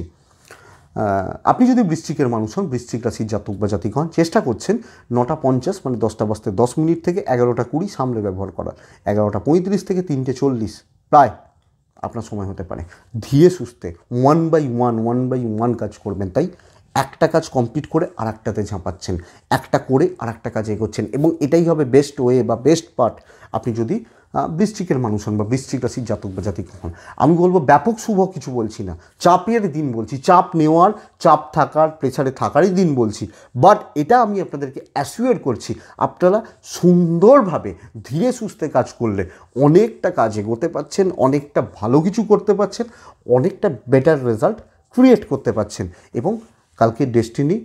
আপনি যদি বৃশ্চিকের মানুষ হন, বৃশ্চিক রাশির জাতক বা জাতিক হন, চেষ্টা করছেন নটা পঞ্চাশ মানে দশটা বাজতে দশ মিনিট থেকে এগারোটা কুড়ি সামলে ব্যবহার করার। এগারোটা পঁয়ত্রিশ থেকে তিনটে চল্লিশ প্রায় আপনার সময় হতে পারে। ধীরে সুস্থে one by one one by one কাজ করবেন। তাই একটা কাজ কমপ্লিট করে আর একটাতে ঝাঁপাচ্ছেন, একটা করে আর একটা কাজ এগোচ্ছেন, এবং এটাই হবে বেস্ট ওয়ে বা বেস্ট পার্ট আপনি যদি বৃশ্চিকের মানুষ হন বা বৃশ্চিক রাশির জাতক বা জাতিক হন। আমি বলবো ব্যাপক শুভ কিছু বলছি না, চাপের দিন বলছি, চাপ নেওয়ার, চাপ থাকার, প্রেসারে থাকারই দিন বলছি। বাট এটা আমি আপনাদেরকে অ্যাসিওর করছি আপনারা সুন্দরভাবে ধীরে সুস্থে কাজ করলে অনেকটা কাজ এগোতে পারছেন, অনেকটা ভালো কিছু করতে পারছেন, অনেকটা বেটার রেজাল্ট ক্রিয়েট করতে পারছেন, এবং কালকে ডেস্টিনি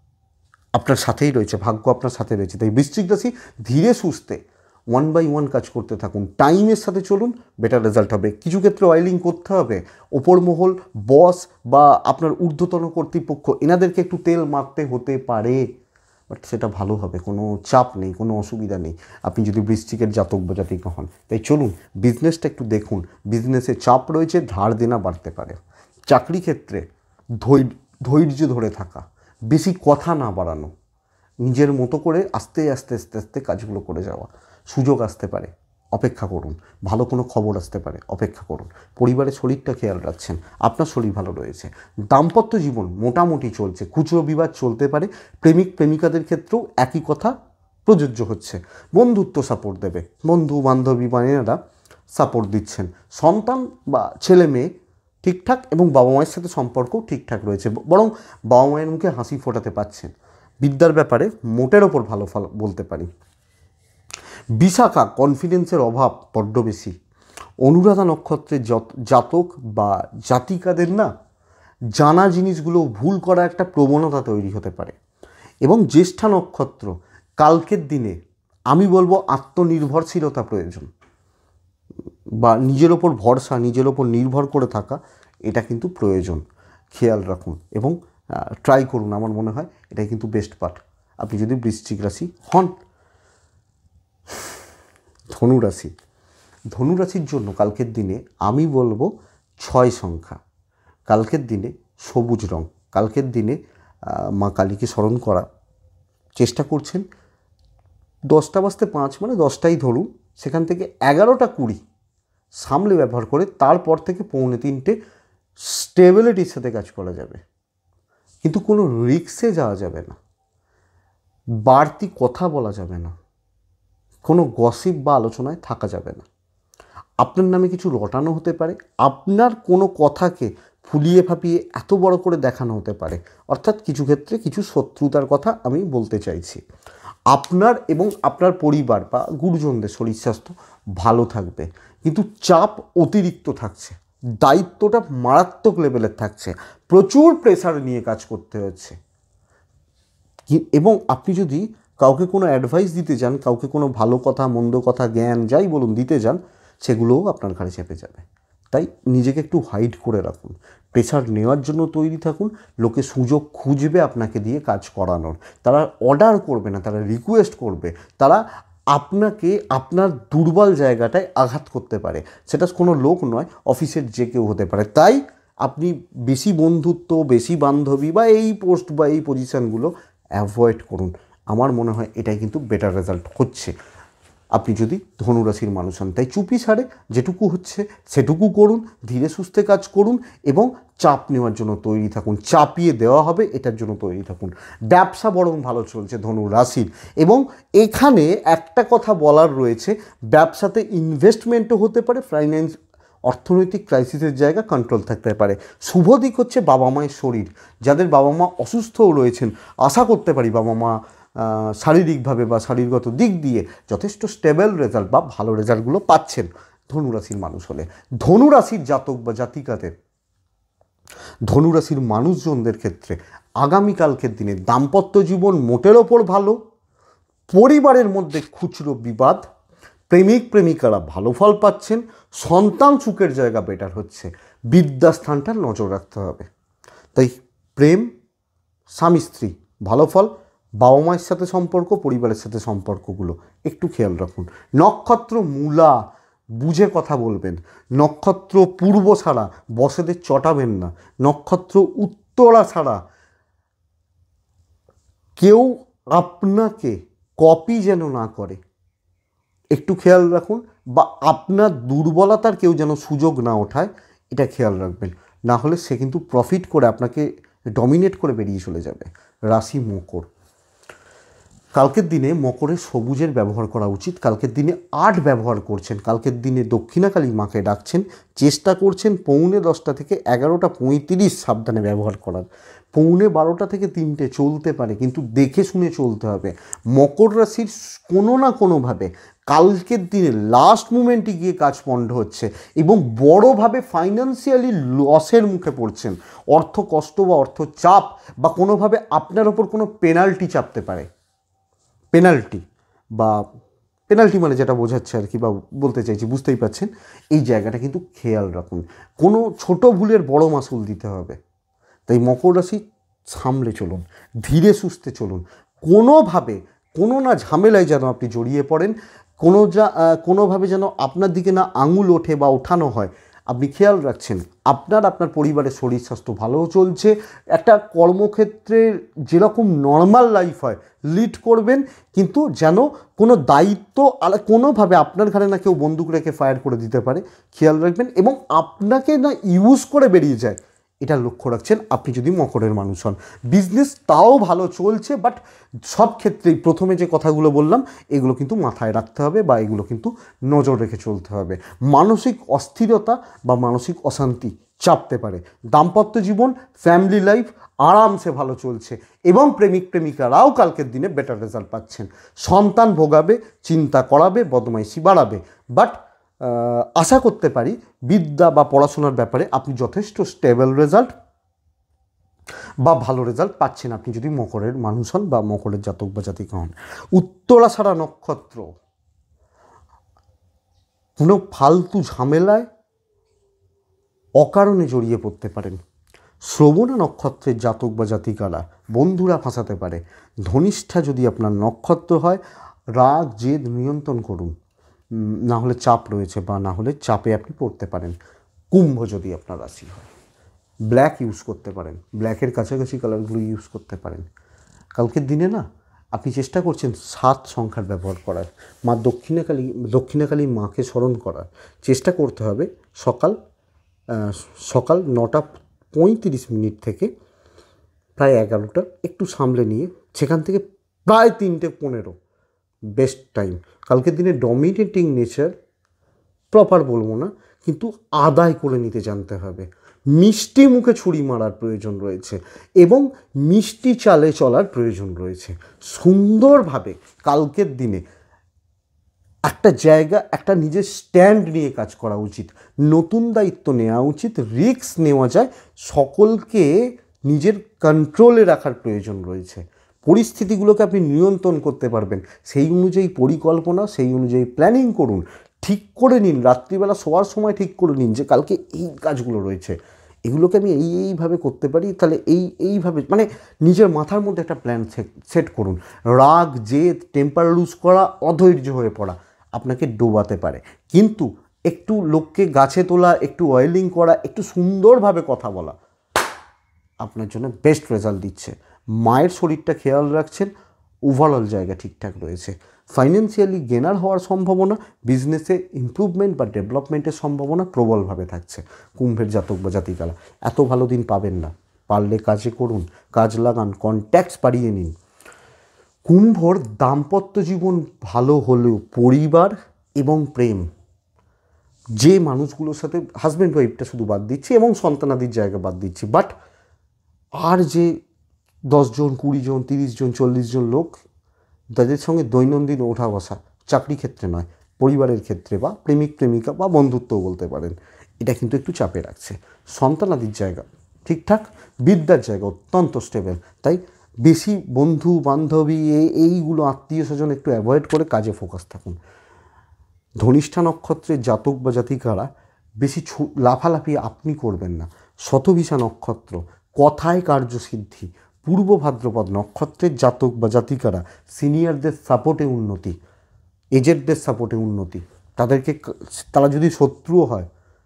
আপনার সাথেই রয়েছে, ভাগ্য আপনার সাথে রয়েছে। তাই বৃশ্চিক রাশি ধীরে সুস্থে ওয়ান বাই ওয়ান কাজ করতে থাকুন, টাইমের সাথে চলুন, বেটার রেজাল্ট হবে। কিছু ক্ষেত্রে অয়েলিং করতে হবে, ওপর মহল, বস বা আপনার ঊর্ধ্বতন কর্তৃপক্ষ এনাদেরকে একটু তেল মারতে হতে পারে, বাট সেটা ভালো হবে, কোনো চাপ নেই, কোনো অসুবিধা নেই আপনি যদি বৃশ্চিকের জাতক বা জাতিক হন। তাই চলুন বিজনেসটা একটু দেখুন, বিজনেসে চাপ রয়েছে, ধার দেনা বাড়তে পারে। চাকরি ক্ষেত্রে ধৈর্য ধৈর্য ধরে থাকা, বেশি কথা না বাড়ানো, নিজের মতো করে আস্তে আস্তে আস্তে আস্তে কাজগুলো করে যাওয়া। সুযোগ আসতে পারে, অপেক্ষা করুন। ভালো কোনো খবর আসতে পারে, অপেক্ষা করুন। পরিবারের শরীরটা খেয়াল রাখছেন, আপনার শরীর ভালো রয়েছে। দাম্পত্য জীবন মোটামুটি চলছে, খুচরো বিবাদ চলতে পারে। প্রেমিক প্রেমিকাদের ক্ষেত্রেও একই কথা প্রযোজ্য হচ্ছে। বন্ধুত্ব সাপোর্ট দেবে, বন্ধু বান্ধবী বা এনারা সাপোর্ট দিচ্ছেন। সন্তান বা ছেলে মেয়ে ঠিকঠাক, এবং বাবা মায়ের সাথে সম্পর্কও ঠিকঠাক রয়েছে, বরং বাবা মায়ের মুখে হাসি ফোটাতে পারছেন। বিদ্যার ব্যাপারে মোটের ওপর ভালো ফল বলতে পারি। বিশাখা কনফিডেন্সের অভাব বড্ড বেশি। অনুরাধা নক্ষত্রের জাতক বা জাতিকাদের না জানা জিনিসগুলো ভুল করা একটা প্রবণতা তৈরি হতে পারে। এবং জ্যেষ্ঠা নক্ষত্র কালকের দিনে আমি বলবো আত্মনির্ভরশীলতা প্রয়োজন, বা নিজের ওপর ভরসা, নিজের ওপর নির্ভর করে থাকা, এটা কিন্তু প্রয়োজন। খেয়াল রাখুন এবং ট্রাই করুন, আমার মনে হয় এটাই কিন্তু বেস্ট পার্ট আপনি যদি বৃশ্চিক রাশি হন। ধনুরাশি, ধনুরাশির জন্য কালকের দিনে আমি বলবো ছয় সংখ্যা, কালকের দিনে সবুজ রং, কালকের দিনে মা কালীকে স্মরণ করা চেষ্টা করছেন। দশটা বাজতে পাঁচ মানে দশটাই ধরুন, সেখান থেকে এগারোটা কুড়ি সামলে ব্যবহার করে তারপর থেকে পৌনে তিনটে স্টেবিলিটির সাথে কাজ করা যাবে, কিন্তু কোনো রিস্কে যাওয়া যাবে না, বাড়তি কথা বলা যাবে না, কোনো গসিপ বা আলোচনায় থাকা যাবে না। আপনার নামে কিছু রটানো হতে পারে, আপনার কোনো কথাকে ফুলিয়ে ফাঁপিয়ে এত বড় করে দেখানো হতে পারে, অর্থাৎ কিছু ক্ষেত্রে কিছু শত্রুতার কথা আমি বলতে চাইছি। আপনার এবং আপনার পরিবার বা গুরুজনদের শরীর স্বাস্থ্য ভালো থাকবে, কিন্তু চাপ অতিরিক্ত থাকছে, দায়িত্বটা মারাত্মক লেভেলের থাকছে, প্রচুর প্রেসার নিয়ে কাজ করতে হচ্ছে। এবং আপনি যদি কাউকে কোনো অ্যাডভাইস দিতে যান, কাউকে কোনো ভালো কথা মন্দ কথা জ্ঞান যাই বলুন দিতে যান, সেগুলোও আপনার ঘাড়ে চেপে যাবে। তাই নিজেকে একটু হাইড করে রাখুন, প্রেসার নেওয়ার জন্য তৈরি থাকুন। লোকে সুযোগ খুঁজবে আপনাকে দিয়ে কাজ করানোর, তারা অর্ডার করবে না, তারা রিকোয়েস্ট করবে, তারা আপনাকে আপনার দুর্বল জায়গাটায় আঘাত করতে পারে। সেটা কোনো লোক নয়, অফিসের যে কেউ হতে পারে। তাই আপনি বেশি বন্ধুত্ব, বেশি বান্ধবী বা এই পোস্ট বা এই পজিশানগুলো অ্যাভয়েড করুন। আমার মনে হয় এটাই কিন্তু বেটার রেজাল্ট হচ্ছে আপনি যদি ধনুরাশির মানুষ হন। তাই চুপি সারে যেটুকু হচ্ছে সেটুকু করুন, ধীরে সুস্থে কাজ করুন এবং চাপ নেওয়ার জন্য তৈরি থাকুন, চাপিয়ে দেওয়া হবে এটার জন্য তৈরি থাকুন। ব্যবসা বরং ভালো চলছে ধনুরাশির, এবং এখানে একটা কথা বলার রয়েছে, ব্যবসাতে ইনভেস্টমেন্টও হতে পারে, ফাইন্যান্স অর্থনৈতিক ক্রাইসিসের জায়গা কন্ট্রোল থাকতে পারে। শুভ দিক হচ্ছে বাবা মায়ের শরীর, যাদের বাবা মা অসুস্থও রয়েছেন, আশা করতে পারি বাবা মা শারীরিকভাবে বা শারীরগত দিক দিয়ে যথেষ্ট স্টেবল রেজাল্ট বা ভালো রেজাল্টগুলো পাচ্ছেন। ধনুরাশির মানুষ হলে। ধনুরাশির জাতক বা জাতিকাদের, ধনুরাশির মানুষজনদের ক্ষেত্রে আগামীকালকের দিনে দাম্পত্য জীবন মোটের ওপর ভালো, পরিবারের মধ্যে খুচরো বিবাদ, প্রেমিক প্রেমিকারা ভালো ফল পাচ্ছেন, সন্তান সুখের জায়গা বেটার হচ্ছে, বিদ্যাস্থানটার নজর রাখতে হবে। তাই প্রেম, স্বামী স্ত্রী ভালো ফল, বাবা মায়ের সাথে সম্পর্ক, পরিবারের সাথে সম্পর্কগুলো একটু খেয়াল রাখুন। নক্ষত্র মূলা, বুঝে কথা বলবেন। নক্ষত্র পূর্ব ছাড়া বসেদের চটাবেন না। নক্ষত্র উত্তরা ছাড়া কেউ আপনাকে কপি যেন না করে, একটু খেয়াল রাখুন। বা আপনার দুর্বলতার কেউ যেন সুযোগ না ওঠায়, এটা খেয়াল রাখবেন। না হলে সে কিন্তু প্রফিট করে আপনাকে ডমিনেট করে বেরিয়ে চলে যাবে। রাশি মকর, কালকের দিনে মকরের সবুজের ব্যবহার করা উচিত। কালকের দিনে আট ব্যবহার করছেন, কালকের দিনে দক্ষিণাকালী মাকে ডাকছেন, চেষ্টা করছেন পৌনে দশটা থেকে এগারোটা পঁয়ত্রিশ সাবধানে ব্যবহার করার। পৌনে বারোটা থেকে তিনটে চলতে পারে, কিন্তু দেখে শুনে চলতে হবে। মকর রাশির কোনো না কোনোভাবে কালকের দিনে লাস্ট মুমেন্টে গিয়ে কাজ পণ্ড হচ্ছে এবং বড়োভাবে ফাইন্যান্সিয়ালি লসের মুখে পড়ছেন। অর্থ কষ্ট বা অর্থ চাপ বা কোনোভাবে আপনার ওপর কোনো পেনাল্টি চাপতে পারে। পেনাল্টি বা পেনাল্টি মানে যেটা বোঝাচ্ছে আর কি, বা বলতে চাইছি বুঝতেই পারছেন, এই জায়গাটা কিন্তু খেয়াল রাখুন। কোনো ছোট ভুলের বড় মাসুল দিতে হবে। তাই মকর রাশি সামলে চলুন, ধীরে সুস্থে চলুন। কোনোভাবে কোনো না ঝামেলায় যেন আপনি জড়িয়ে পড়েন, কোনো যা কোনোভাবে যেন আপনার দিকে না আঙুল ওঠে বা ওঠানো হয়, আপনি খেয়াল রাখছেন। আপনার আপনার পরিবারের শরীর স্বাস্থ্য ভালো চলছে। একটা কর্মক্ষেত্রের যেরকম নর্মাল লাইফ হয় লিড করবেন, কিন্তু যেন কোনো দায়িত্ব আর কোনোভাবে আপনার ঘাড়ে না কেউ বন্দুক রেখে ফায়ার করে দিতে পারে, খেয়াল রাখবেন। এবং আপনাকে না ইউজ করে বেরিয়ে যায়, এটা লক্ষ্য রাখছেন আপনি যদি মকরের মানুষ হন। বিজনেস তাও ভালো চলছে, বাট সব ক্ষেত্রেই প্রথমে যে কথাগুলো বললাম এগুলো কিন্তু মাথায় রাখতে হবে বা এগুলো কিন্তু নজর রেখে চলতে হবে। মানসিক অস্থিরতা বা মানসিক অশান্তি চাপতে পারে। দাম্পত্য জীবন, ফ্যামিলি লাইফ আরামসে ভালো চলছে এবং প্রেমিক প্রেমিকারাও কালকের দিনে বেটার রেজাল্ট পাচ্ছেন। সন্তান ভোগাবে, চিন্তা করাবে, বদমাইশি বাড়াবে, বাট আশা করতে পারি বিদ্যা বা পড়াশোনার ব্যাপারে আপনি যথেষ্ট স্টেবল রেজাল্ট বা ভালো রেজাল্ট পাচ্ছেন আপনি যদি মকরের মানুষ হন বা মকরের জাতক বা জাতিকা হন। উত্তরাষাঢ়া নক্ষত্র, কোনো ফালতু ঝামেলায় অকারণে জড়িয়ে পড়তে পারেন। শ্রবণা নক্ষত্রের জাতক বা জাতিকারা বন্ধুরা ফাঁসাতে পারে। ধনিষ্ঠা যদি আপনার নক্ষত্র হয়, রাগ জেদ নিয়ন্ত্রণ করুন, না হলে চাপ রয়েছে বা না হলে চাপে আপনি পড়তে পারেন। কুম্ভ যদি আপনার রাশি হয়, ব্ল্যাক ইউজ করতে পারেন, ব্ল্যাকের কাছাকাছি কালারগুলো ইউজ করতে পারেন। কালকের দিনে না আপনি চেষ্টা করছেন সাত সংখ্যার ব্যবহার করার, মা দক্ষিণাকালী দক্ষিণাকালী মাকে স্মরণ করার চেষ্টা করতে হবে। সকাল সকাল নটা পঁয়ত্রিশ মিনিট থেকে প্রায় এগারোটা একটু সামলে নিয়ে সেখান থেকে প্রায় তিনটে পনেরো বেস্ট টাইম। কালকের দিনে ডমিনেটিং নেচার প্রপার বলবো না, কিন্তু আদায় করে নিতে জানতে হবে। মিষ্টি মুখে ছুরি মারার প্রয়োজন রয়েছে এবং মিষ্টি চালে চলার প্রয়োজন রয়েছে। সুন্দরভাবে কালকের দিনে একটা জায়গা, একটা নিজের স্ট্যান্ড নিয়ে কাজ করা উচিত, নতুন দায়িত্ব নেওয়া উচিত, রিস্ক নেওয়া যায়, সকলকে নিজের কন্ট্রোলে রাখার প্রয়োজন রয়েছে। পরিস্থিতিগুলোকে আপনি নিয়ন্ত্রণ করতে পারবেন, সেই অনুযায়ী পরিকল্পনা, সেই অনুযায়ী প্ল্যানিং করুন। ঠিক করে নিন, রাত্রিবেলা শোয়ার সময় ঠিক করে নিন যে কালকে এই কাজগুলো রয়েছে, এগুলোকে আমি এই এইভাবে করতে পারি, তাহলে এই এইভাবে মানে নিজের মাথার মধ্যে একটা প্ল্যান সেট করুন। রাগ জেদ, টেম্পার লুজ করা, অধৈর্য হয়ে পড়া আপনাকে ডোবাতে পারে, কিন্তু একটু লোককে গাছে তোলা, একটু অয়েলিং করা, একটু সুন্দরভাবে কথা বলা আপনার জন্য বেস্ট রেজাল্ট দিচ্ছে। মায়ের শরীরটা খেয়াল রাখছেন, ওভারঅল জায়গা ঠিকঠাক রয়েছে। ফাইন্যান্সিয়ালি গেনার হওয়ার সম্ভাবনা, বিজনেসে ইমপ্রুভমেন্ট বা ডেভেলপমেন্টের সম্ভাবনা প্রবলভাবে থাকছে। কুম্ভের জাতক বা জাতিকারা এত ভালো দিন পাবেন না, পারলে কাজে করুন, কাজ লাগান, কন্ট্যাক্টস বাড়িয়ে নিন। কুম্ভর দাম্পত্য জীবন ভালো হলেও পরিবার এবং প্রেম, যে মানুষগুলোর সাথে হাজব্যান্ড ওয়াইফটা শুধু বাদ দিচ্ছি এবং সন্তানাদির জায়গা বাদ দিচ্ছি, বাট আর যে দশজন কুড়ি জন তিরিশ জন চল্লিশ জন লোক তাদের সঙ্গে দৈনন্দিন ওঠা বসা, চাকরি ক্ষেত্রে নয়, পরিবারের ক্ষেত্রে বা প্রেমিক প্রেমিকা বা বন্ধুত্বও বলতে পারেন, এটা কিন্তু একটু চাপে রাখছে। সন্তানাদির জায়গা ঠিকঠাক, বিদ্যার জায়গা অত্যন্ত স্টেবল। তাই বেশি বন্ধু বান্ধবী এইগুলো আত্মীয় স্বজন একটু অ্যাভয়েড করে কাজে ফোকাস থাকুন। ধনিষ্ঠা নক্ষত্রের জাতক বা জাতিকারা বেশি লাফালাফি আপনি করবেন না। শতভিষা নক্ষত্র, কথায় কার্যসিদ্ধি। পূর্ব ভাদ্রপদ নক্ষত্রের জাতক বা জাতিকারা সিনিয়রদের সাপোর্টে উন্নতি, এজেন্টদের সাপোর্টে উন্নতি। তাদেরকে, তারা যদি শত্রুও হয়,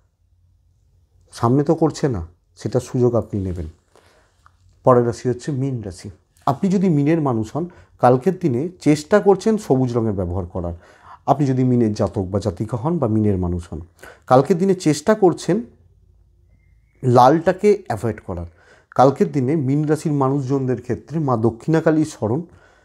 সামনে তো করছে না, সেটা সুযোগ আপনি নেবেন। পরের রাশি হচ্ছে মীন রাশি। আপনি যদি মীনের মানুষ হন, কালকের দিনে চেষ্টা করছেন সবুজ রঙের ব্যবহার করার। আপনি যদি মীনের জাতক বা জাতিকা হন বা মীনের মানুষ হন, কালকের দিনে চেষ্টা করছেন লালটাকে অ্যাভয়েড করার। কালকের দিনে মীন রাশির মানুষজনদের ক্ষেত্রে মা দক্ষিণাকালীর স্মরণ,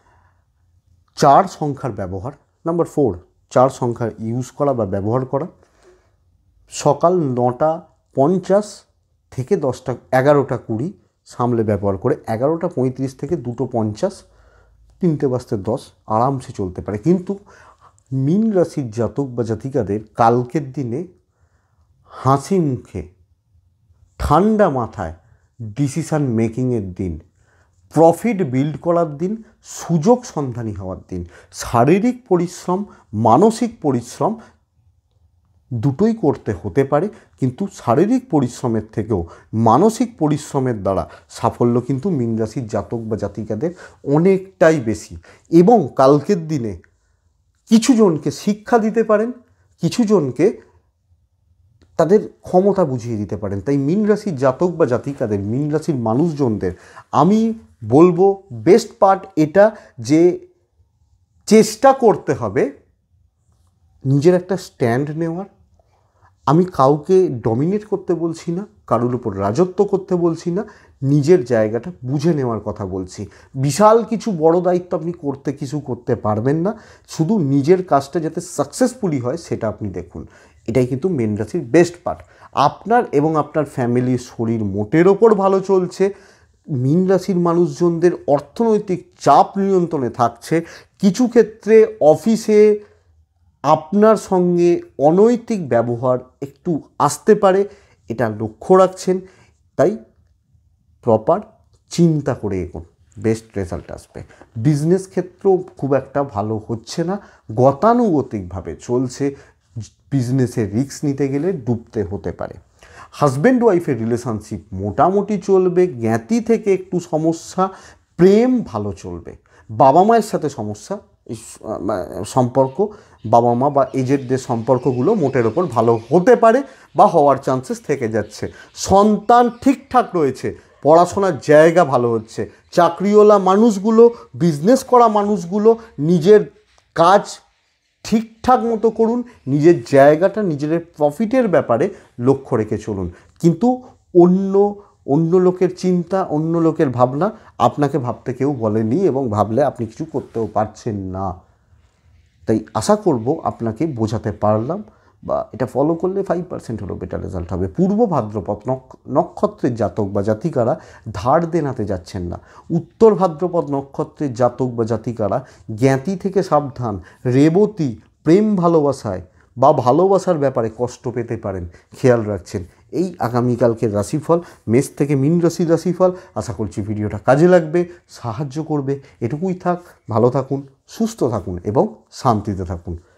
চার সংখ্যার ব্যবহার, নাম্বার ফোর, চার সংখ্যার ইউজ করা বা ব্যবহার করা, সকাল নটা পঞ্চাশ থেকে দশটা এগারোটা কুড়ি সামলে ব্যবহার করে এগারোটা পঁয়ত্রিশ থেকে দুটো পঞ্চাশ, তিনটে বাজতে দশ আরামসে চলতে পারে। কিন্তু মীন রাশির জাতক বা জাতিকাদের কালকের দিনে হাসি মুখে ঠান্ডা মাথায় ডিসিশান মেকিংয়ের দিন, প্রফিট বিল্ড করার দিন, সুযোগ সন্ধানী হওয়ার দিন। শারীরিক পরিশ্রম, মানসিক পরিশ্রম দুটোই করতে হতে পারে, কিন্তু শারীরিক পরিশ্রমের থেকেও মানসিক পরিশ্রমের দ্বারা সাফল্য কিন্তু মীন রাশির জাতক বা জাতিকাদের অনেকটাই বেশি। এবং কালকের দিনে কিছু জনকে শিক্ষা দিতে পারেন, কিছু জনকে তাদের ক্ষমতা বুঝিয়ে দিতে পারেন। তাই মীন রাশির জাতক বা জাতিকাদের, মীন রাশির মানুষজনদের আমি বলবো বেস্ট পার্ট এটা যে চেষ্টা করতে হবে নিজের একটা স্ট্যান্ড নেওয়ার। আমি কাউকে ডমিনেট করতে বলছি না, কারোর উপর রাজত্ব করতে বলছি না, নিজের জায়গাটা বুঝে নেওয়ার কথা বলছি। বিশাল কিছু বড় দায়িত্ব আপনি করতে কিছু করতে পারবেন না, শুধু নিজের কাজটা যাতে সাকসেসফুলি হয় সেটা আপনি দেখুন। এটাই কিন্তু মীন রাশির বেস্ট পার্ট। আপনার এবং আপনার ফ্যামিলির শরীর মোটের ওপর ভালো চলছে। মীন রাশির মানুষজনদের অর্থনৈতিক চাপ নিয়ন্ত্রণে থাকছে। কিছু ক্ষেত্রে অফিসে আপনার সঙ্গে অনৈতিক ব্যবহার একটু আসতে পারে, এটা লক্ষ্য রাখছেন। তাই প্রপার চিন্তা করে এগোন, বেস্ট রেজাল্ট আসবে। বিজনেস ক্ষেত্রেও খুব একটা ভালো হচ্ছে না, গতানুগতিকভাবে চলছে। বিজনেসে রিস্ক নিতে গেলে ডুবতে হতে পারে। হাজব্যান্ড ওয়াইফের রিলেশনশিপ মোটামুটি চলবে, জ্ঞাতি থেকে একটু সমস্যা, প্রেম ভালো চলবে। বাবা মায়ের সাথে সমস্যা, সম্পর্ক, বাবা মা বা এজেন্টদের সম্পর্কগুলো মোটের ওপর ভালো হতে পারে বা হওয়ার চান্সেস থেকে যাচ্ছে। সন্তান ঠিকঠাক রয়েছে, পড়াশোনার জায়গা ভালো হচ্ছে। চাকরিওয়ালা মানুষগুলো, বিজনেস করা মানুষগুলো নিজের কাজ ঠিকঠাক মতো করুন, নিজের জায়গাটা, নিজের প্রফিটের ব্যাপারে লক্ষ্য রেখে চলুন। কিন্তু অন্য অন্য লোকের চিন্তা, অন্য লোকের ভাবনা আপনাকে ভাবতে কেউ বলেনি, এবং ভাবলে আপনি কিছু করতেও পারছেন না। তাই আশা করব আপনাকে বোঝাতে পারলাম, বা এটা ফলো করলে ফাইভ পার্সেন্ট হলেও বেটার রেজাল্ট হবে। পূর্ব ভাদ্রপদ নক্ষত্রের জাতক বা জাতিকারা ধার দেনাতে যাচ্ছেন না। উত্তর ভাদ্রপদ নক্ষত্রের জাতক বা জাতিকারা জ্ঞাতি থেকে সাবধান। রেবতী প্রেম ভালোবাসায় বা ভালোবাসার ব্যাপারে কষ্ট পেতে পারেন, খেয়াল রাখছেন। এই আগামীকালকের রাশিফল, মেষ থেকে মীন রাশির রাশিফল। আশা করছি ভিডিওটা কাজে লাগবে, সাহায্য করবে। এটুকুই থাক, ভালো থাকুন, সুস্থ থাকুন এবং শান্তিতে থাকুন।